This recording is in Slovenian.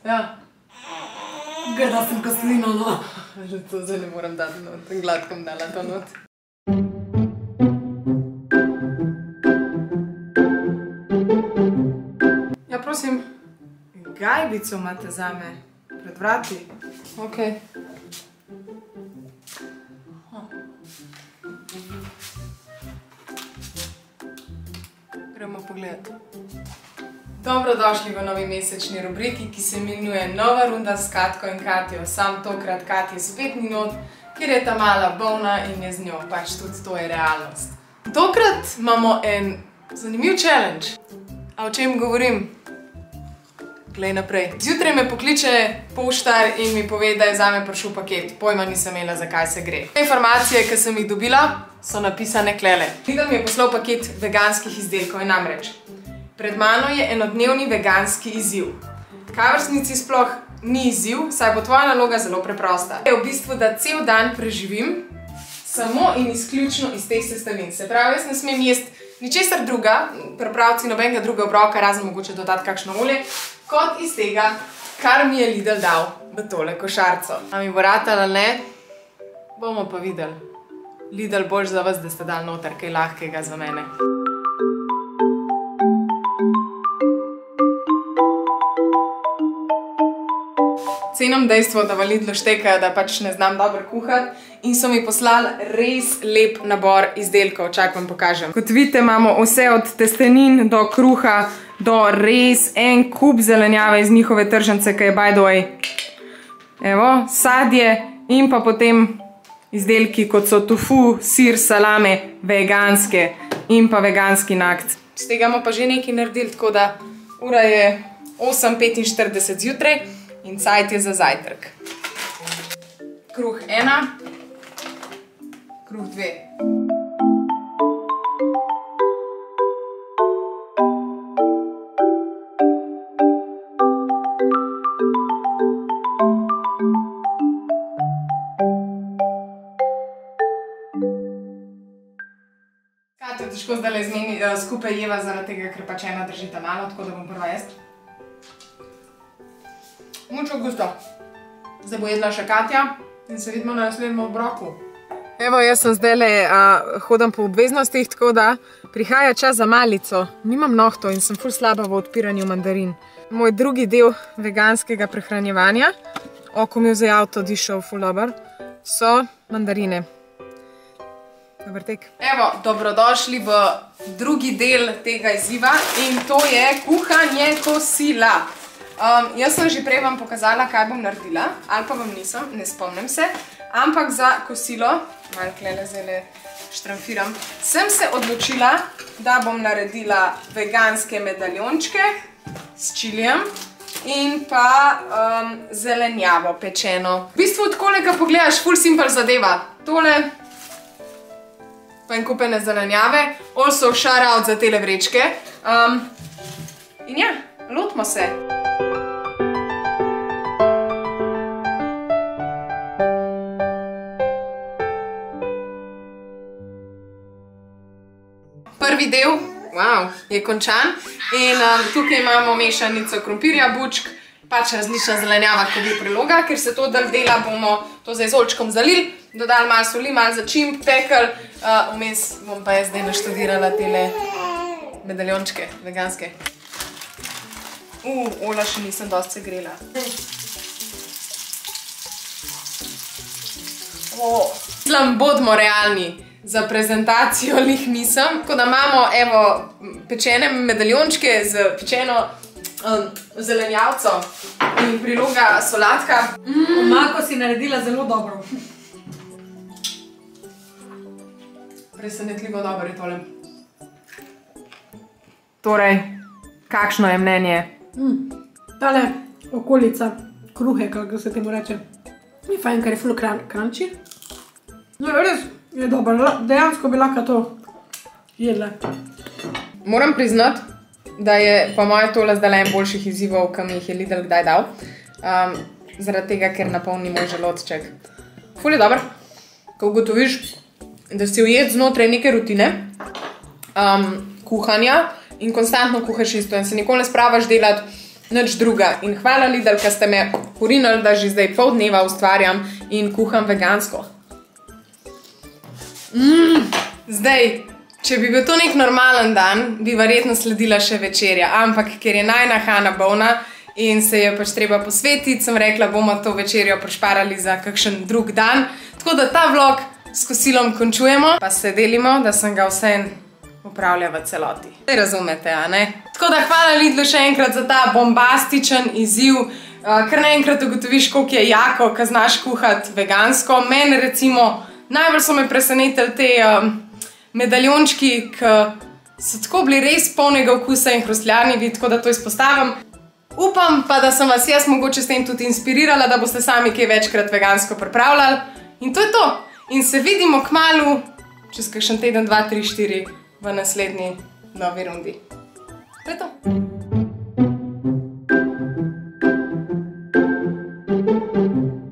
Ja. Grda sem koslino, no. Že to zdaj ne moram dati not, gladko bom dala to not. Ja, prosim. Gajbico imate zame. Pred vrati. Okej. Gremo pogledat. Dobrodošli v novi mesečni rubriki, ki se imenuje Nova runda s Katko in Katjo. Sam tokrat Katja spet ni not, ker je ta mala bolna in je z njo, pač tudi to je realnost. Tokrat imamo en zanimiv challenge. A o čem govorim? Glej naprej. Zjutraj me pokliče poštar in mi pove, da je zame prišel paket. Pojma nisem imela, zakaj se gre. Informacije, ki sem jih dobila, so napisane klele. Lidl mi je poslal paket veganskih izdelkov in namreč. Pred mano je enodnevni veganski izziv. Kaj v resnici sploh ni izziv, saj bo tvoja naloga zelo preprosta. Je v bistvu, da cel dan preživim samo in izključno iz teh sestavin. Se pravi, jaz ne smem jesti ničesar druga, pripravci nobenega druga obroka, razen mogoče dodati kakšno olje, kot iz tega, kar mi je Lidl dal v tole košarico. A mi bo ratalo ali ne? Bomo pa videli. Lidl boljš za vas, da ste dali noter kaj lahkega za mene. Cenim dejstvo, da v Lidlu štekajo, da pač ne znam dobro kuhati in so mi poslali res lep nabor izdelkov. Čak vam pokažem. Kot vidite, imamo vse od testenin do kruha, do res en kup zelenjave iz njihove tržnice, ki je by the way. Evo, sadje in pa potem izdelki, kot so tofu, sir, salame, veganske in pa veganski nakt. Z tega bomo pa že nekaj naredili, tako da ura je 8:45 zjutraj. In cajt je za zajtrk. Kruh 1, kruh 2. Katjo težko zdaj skupaj jeva zaradi tega, ker pač ena držita malo, tako da bom prva jaz. Mucho gusto. Zdaj bo jedla še Katja in se vidimo na naslednjem obroku. Evo, jaz sem zdajle hodam po obveznostih, tako da prihaja čas za malico. Nimam nohtov in sem ful slaba v odpiranju mandarin. Moj drugi del veganskega prehranjevanja, ko mi je vzaj avto dišel ful dober, so mandarine. Dober tek. Evo, dobrodošli v drugi del tega izziva in to je kuhanje kosila. Jaz sem že prej vam pokazala, kaj bom naredila, ali pa vam nisem, ne spomnim se, ampak za kosilo, malo klele zdaj štramfiram, sem se odločila, da bom naredila veganske medaljončke s čilijem in pa zelenjavo pečeno. V bistvu takole, ko pogledaš, ful simpel zadeva. Tole, pa en kupene zelenjave, also shout out za tele vrečke. In ja, lotimo se. Prvi del je končan in tukaj imamo mešanico krompirja, bučk, pač različna zelenjava, kot je priloga, ker se to dela, bomo to zdaj z oljčkom zalili, dodali malo soli, malo začimb, pekel, vmes bom pa jaz zdaj naštudirala tele medaljončke, veganske. Olja še nisem dosti segrela. Mislim, bodimo realni. Za prezentacijo lih nisem, tako da imamo, evo, pečene medaljončke z pečeno zelenjavco in priloga solatka. Omako si naredila zelo dobro. Presenetljivo dobro je tole. Torej, kakšno je mnenje? Tale okolica kruhe, kako se temu reče, ni fajn, ker je ful crunchy. No, res je dobro, dejansko bi lahko to jedla. Moram priznati, da je po moje tole zdaj en boljših izzivov, ki mi jih je Lidl kdaj dal. Zaradi tega, ker napolni moj želodček. Ful je dobro, ko ugotoviš, da si ujet znotraj neke rutine, kuhanja in konstantno kuhaš isto in se nikoli ne spravaš delati nič druga. In hvala Lidl, ker ste me porinili, da že zdaj pol dneva ustvarjam in kuham vegansko. Zdaj, če bi bil to nek normalen dan, bi verjetno sledila še večerja, ampak ker je najina Hana bolna in se je pač treba posvetiti, sem rekla, bomo to večerjo prišparali za kakšen drug dan. Tako da ta vlog s kosilom končujemo, pa se delimo, da sem ga vseeno upravlja v celoti. Zdaj razumete, a ne? Tako da hvala Lidlu še enkrat za ta bombastičen izziv, ker naenkrat ugotoviš, koliko je jako, ko znaš kuhati vegansko. Mene recimo najbolj so me presenetili te medaljončki, ki so tako bili res polnega okusa in hrustljarnivi, tako da to izpostavim. Upam pa, da sem vas jaz mogoče s tem tudi inspirirala, da boste sami kaj večkrat vegansko pripravljali. In to je to. In se vidimo kmalu, čez kakšen teden, 2, 3, 4 v naslednji novi rundi. To je to.